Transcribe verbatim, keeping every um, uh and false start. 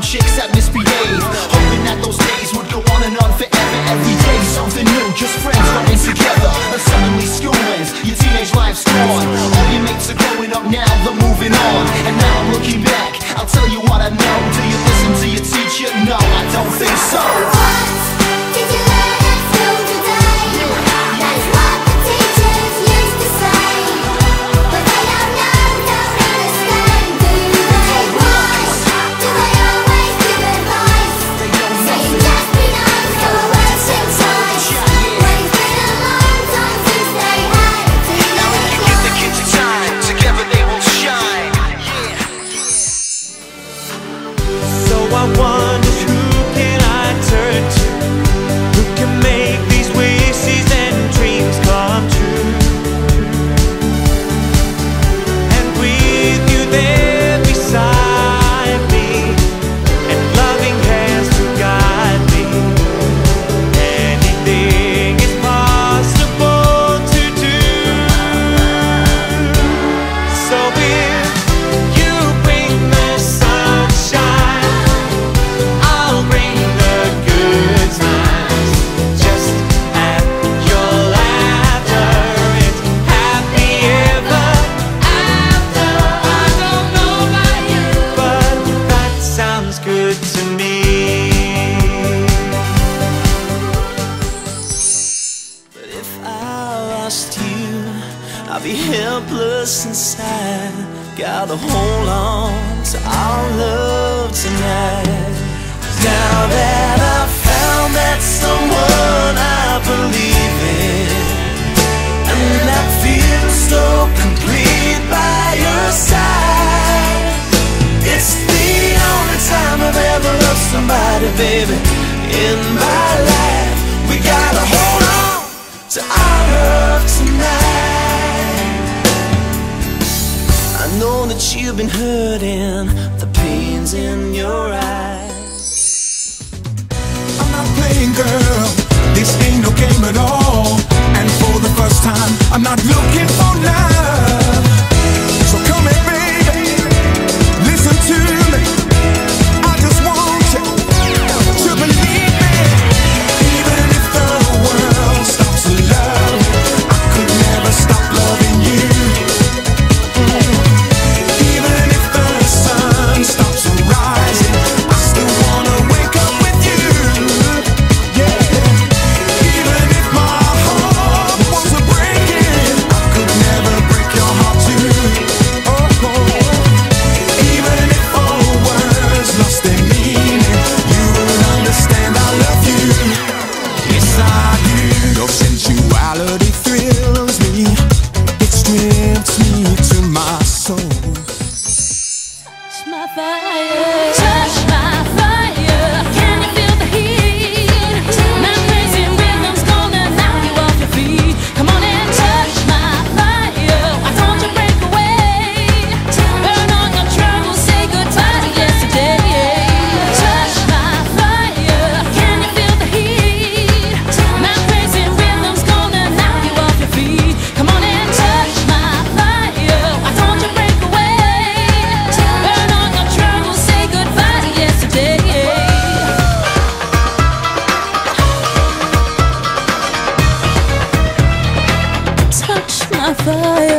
chicks that misbehave, hoping that those days would go on and on forever. Every day something new, just friends running together. And suddenly school ends, your teenage life's gone. All your mates are growing up now, they're moving on. And now I'm looking back, I'll tell you what I know. Do you listen to your teacher? No, I don't think so. I wonder who can I turn to, who can make these wishes and dreams come true. And with you there beside me, and loving hands to guide me, anything is possible to do. So if you bring the sunshine, good to me. But if I lost you, I'd be helpless inside. Gotta hold on to our love tonight. Now that I've found that someone I believe in, and I feel so complete by your side, it's the only time I've ever loved somebody, baby, in my life. We gotta hold on to our love tonight. I know that you've been hurting, the pain's in your eyes. I'm not playing, girl, this ain't no game at all. And for the first time, I'm not looking for love. So come here, baby, listen to me. I just want you to believe me. Even if the world stops to love, I could never stop loving you. Even if the sun stops rising, I still wanna wake up with you. Yeah. Even if my heart was a breaking, I could never break your heart too. Oh, even if all words lost their meaning, you would understand I love you. Yes, I do. Your sensuality thrills me, it strips me to my soul. Touch my fire, touch my fire. Can you feel the heat? My crazy rhythm's gonna knock you off your feet. Come on and touch my fire. Why don't you break away? Burn on your troubles, say goodbye to yesterday. Touch my fire. Can you feel the heat? My crazy rhythm's gonna knock you off your feet. Come on and touch my fire. Why don't you break away? Burn on your troubles, say goodbye to yesterday. Touch my fire.